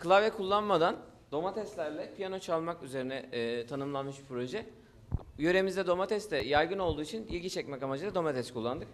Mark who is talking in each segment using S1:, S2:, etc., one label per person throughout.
S1: Klavye kullanmadan domateslerle piyano çalmak üzerine tanımlanmış bir proje. Yöremizde domates de yaygın olduğu için ilgi çekmek amacıyla domates kullandık.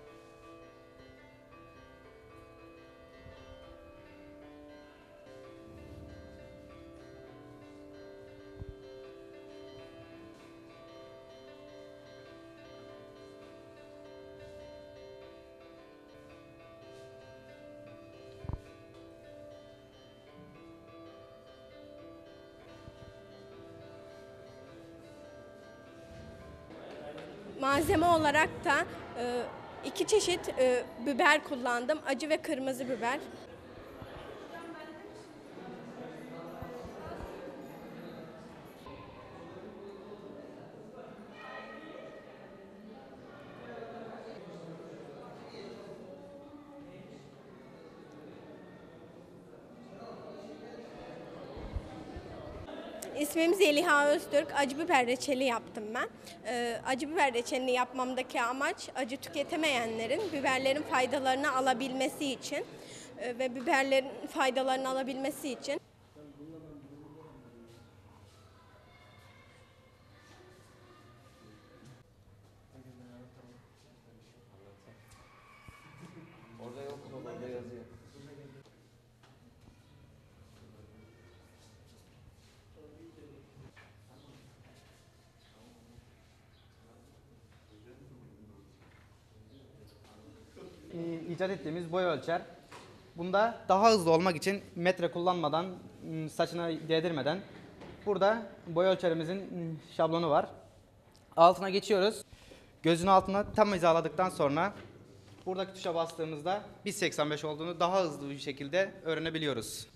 S2: Malzeme olarak da iki çeşit biber kullandım. Acı ve kırmızı biber. İsmim Zeliha Öztürk. Acı biber reçeli yaptım ben. Acı biber reçelini yapmamdaki amaç acı tüketemeyenlerin biberlerin faydalarını alabilmesi için ve biberlerin faydalarını alabilmesi için.
S1: Orada yok, orada yazıyor.
S3: icat ettiğimiz boy ölçer. Bunda daha hızlı olmak için metre kullanmadan, saçına değdirmeden burada boy ölçerimizin şablonu var. Altına geçiyoruz. Gözün altına tam hizaladıktan sonra buradaki tuşa bastığımızda 1.85 olduğunu daha hızlı bir şekilde öğrenebiliyoruz.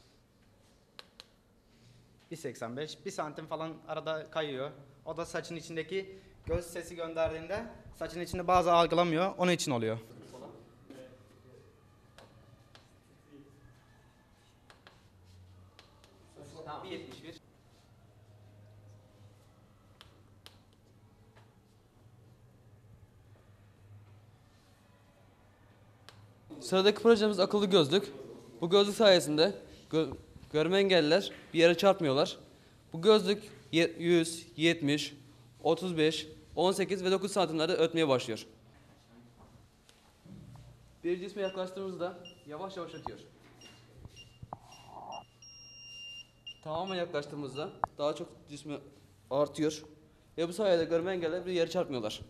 S3: 1.85, 1 santim falan arada kayıyor. O da saçın içindeki göz sesi gönderdiğinde saçın içinde bazı algılamıyor, onun için oluyor.
S1: Tamam. 1.71.
S4: Sıradaki projemiz akıllı gözlük. Bu gözlük sayesinde görme engelliler bir yere çarpmıyorlar. Bu gözlük 100, 70, 35, 18 ve 9 santimlerde ötmeye başlıyor. Bir cisme yaklaştığımızda yavaş yavaş ötüyor. Tamamen yaklaştığımızda daha çok cismi artıyor ve bu sayede görme engelliler bir yere çarpmıyorlar.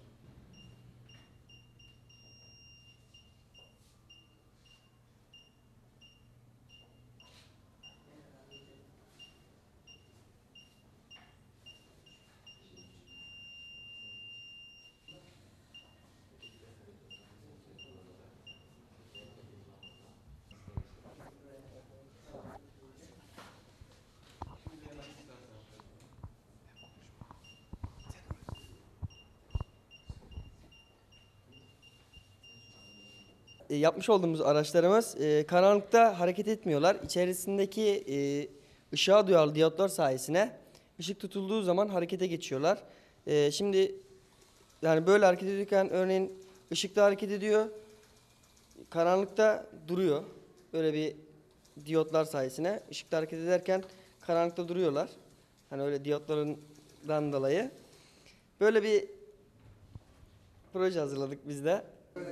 S5: Yapmış olduğumuz araçlarımız karanlıkta hareket etmiyorlar. İçerisindeki ışığa duyarlı diyotlar sayesinde ışık tutulduğu zaman harekete geçiyorlar. Şimdi yani böyle hareket ediyorken örneğin ışıkta hareket ediyor, karanlıkta duruyor. Böyle bir diyotlar sayesinde ışıkta hareket ederken karanlıkta duruyorlar. Hani öyle diyotlarından dolayı. Böyle bir proje hazırladık biz de.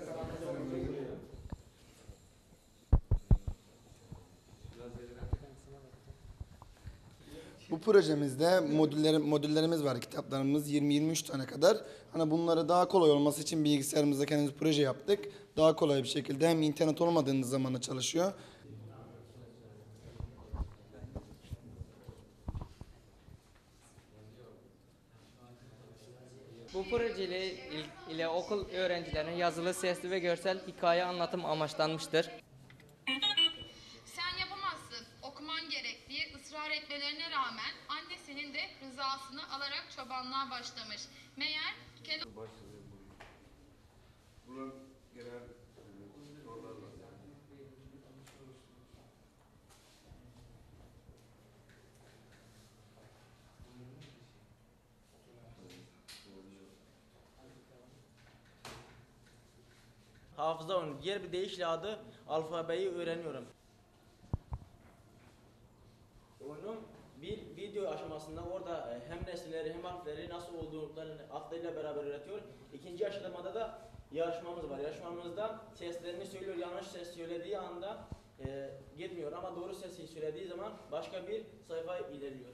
S6: Bu projemizde modüllerimiz var, kitaplarımız 20-23 tane kadar. Hani bunları daha kolay olması için bilgisayarımızda kendimiz proje yaptık. Daha kolay bir şekilde hem internet olmadığınız zaman da çalışıyor.
S7: Bu proje ile okul öğrencilerine yazılı, sesli ve görsel hikaye anlatım amaçlanmıştır.
S8: Sen yapamazsın, okuman gerek diye ısrar etmelerine rağmen annesinin de rızasını alarak çobanlığa başlamış. Meğer
S9: Hafıza oyunu. Diğer bir deyişle adı alfabeyi öğreniyorum. video aşamasında orada hem nesneleri hem harfleri nasıl olduklarını adlarıyla beraber öğretiyor. İkinci aşamada da yarışmamız var. Yarışmamızda seslerini söylüyor. Yanlış ses söylediği anda gitmiyor ama doğru sesi söylediği zaman başka bir sayfa ilerliyor.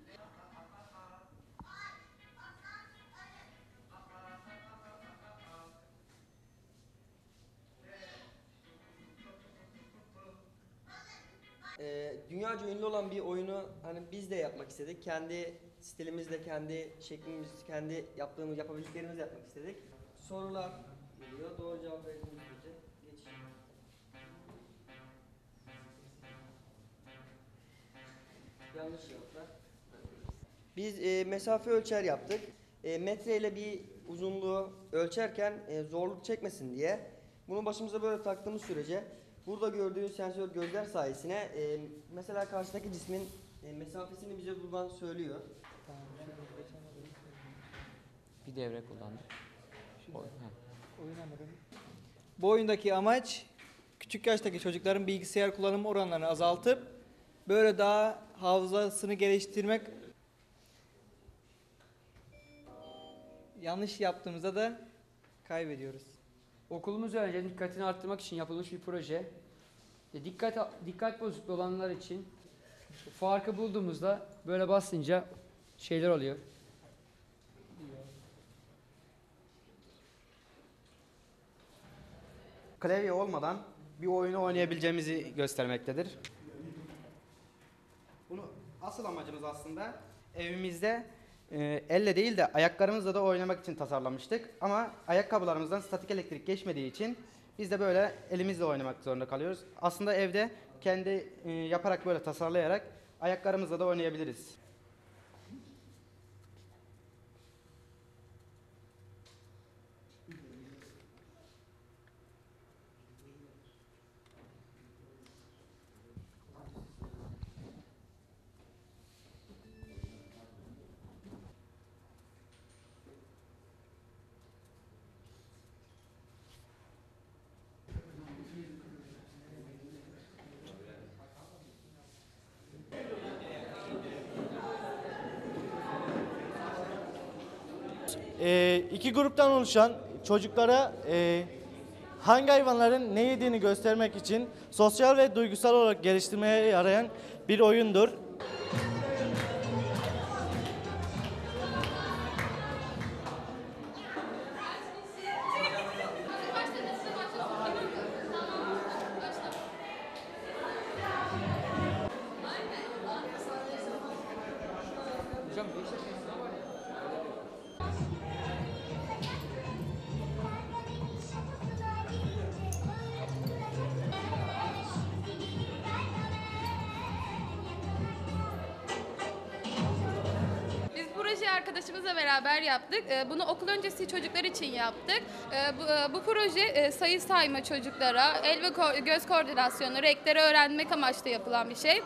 S5: Dünyaca ünlü olan bir oyunu hani biz de yapmak istedik. Kendi stilimizle, kendi şeklimiz, kendi yapabildiklerimizle yapmak istedik. Sorular geliyor. Doğru cevap verdiğimiz sürece geçiş. Yanlış cevaplar. Biz mesafe ölçer yaptık. Metreyle bir uzunluğu ölçerken zorluk çekmesin diye bunu başımıza böyle taktığımız sürece burada gördüğünüz sensör gözler sayesinde mesela karşıdaki cismin mesafesini bize buradan söylüyor.
S1: Bir devre kullandık.
S10: Bu oyundaki amaç küçük yaştaki çocukların bilgisayar kullanım oranlarını azaltıp böyle daha hafızasını geliştirmek. Yanlış yaptığımızda da kaybediyoruz.
S11: Okulumuz öğrencilerin dikkatini arttırmak için yapılmış bir proje. Dikkat bozukluğu olanlar için farkı bulduğumuzda böyle basınca şeyler oluyor.
S3: Klavye olmadan bir oyunu oynayabileceğimizi göstermektedir. Bunu asıl amacımız aslında evimizde elle değil de ayaklarımızla da oynamak için tasarlamıştık. Ama ayakkabılarımızdan statik elektrik geçmediği için biz de böyle elimizle oynamak zorunda kalıyoruz. Aslında evde kendi yaparak böyle tasarlayarak ayaklarımızla da oynayabiliriz.
S12: İki gruptan oluşan çocuklara hangi hayvanların ne yediğini göstermek için sosyal ve duygusal olarak geliştirmeye yarayan bir oyundur.
S8: Biz projeyi arkadaşımızla beraber yaptık. Bunu okul öncesi çocuklar için yaptık. Bu proje sayı sayma çocuklara, el ve göz koordinasyonu, renkleri öğrenmek amaçlı yapılan bir şey.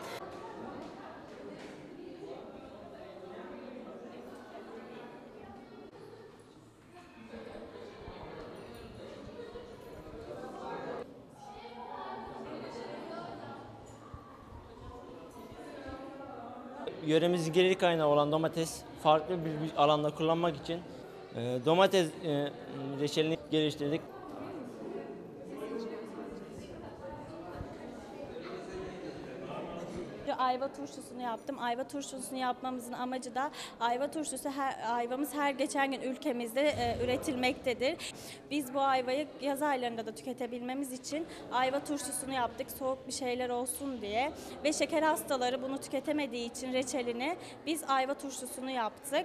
S9: Yöremizin gelir kaynağı olan domates farklı bir alanda kullanmak için domates reçelini geliştirdik.
S13: Ayva turşusunu yaptım. Ayva turşusunu yapmamızın amacı da ayvamız her geçen gün ülkemizde üretilmektedir. Biz bu ayvayı yaz aylarında da tüketebilmemiz için ayva turşusunu yaptık. Soğuk bir şeyler olsun diye ve şeker hastaları bunu tüketemediği için reçelini biz ayva turşusunu yaptık.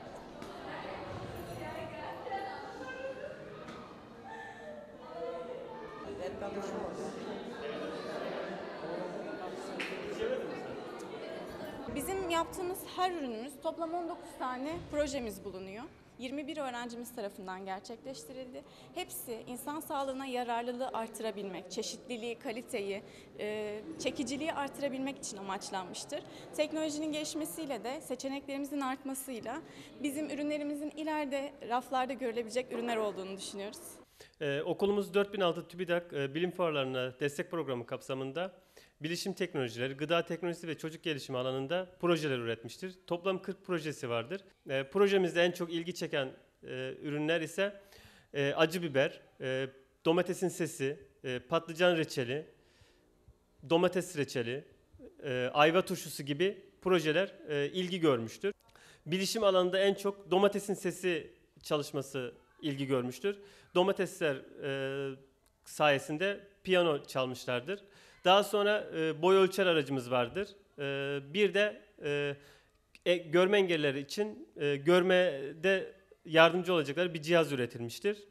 S14: Bizim yaptığımız her ürünümüz toplam 19 tane projemiz bulunuyor. 21 öğrencimiz tarafından gerçekleştirildi. Hepsi insan sağlığına yararlılığı artırabilmek, çeşitliliği, kaliteyi, çekiciliği artırabilmek için amaçlanmıştır. Teknolojinin gelişmesiyle de seçeneklerimizin artmasıyla bizim ürünlerimizin ileride raflarda görülebilecek ürünler olduğunu düşünüyoruz.
S15: Okulumuz 4006 TÜBİTAK bilim fuarlarına destek programı kapsamında bilişim teknolojileri, gıda teknolojisi ve çocuk gelişimi alanında projeler üretmiştir. Toplam 40 projesi vardır. Projemizde en çok ilgi çeken ürünler ise acı biber, domatesin sesi, patlıcan reçeli, domates reçeli, ayva turşusu gibi projeler ilgi görmüştür. Bilişim alanında en çok domatesin sesi çalışması ilgi görmüştür. Domatesler sayesinde piyano çalmışlardır. Daha sonra boy ölçer aracımız vardır. Bir de görme engellileri için görmede yardımcı olacakları bir cihaz üretilmiştir.